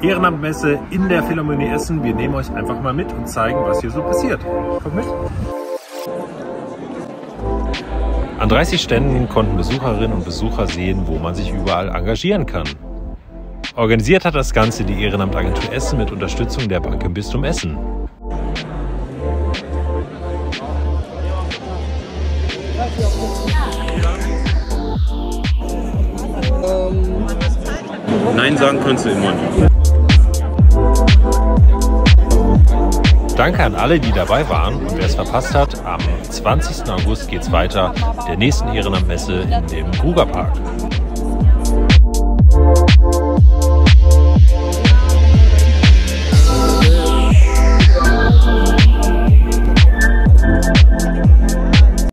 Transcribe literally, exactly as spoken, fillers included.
Ehrenamtmesse in der Philharmonie Essen. Wir nehmen euch einfach mal mit und zeigen, was hier so passiert. Kommt mit! An dreißig Ständen konnten Besucherinnen und Besucher sehen, wo man sich überall engagieren kann. Organisiert hat das Ganze die Ehrenamtagentur Essen mit Unterstützung der Bank im Bistum Essen. Nein sagen kannst du immer nicht. Danke an alle, die dabei waren. Und wer es verpasst hat, am zwanzigsten August geht es weiter, der nächsten Ehrenamtmesse in dem Grugerpark.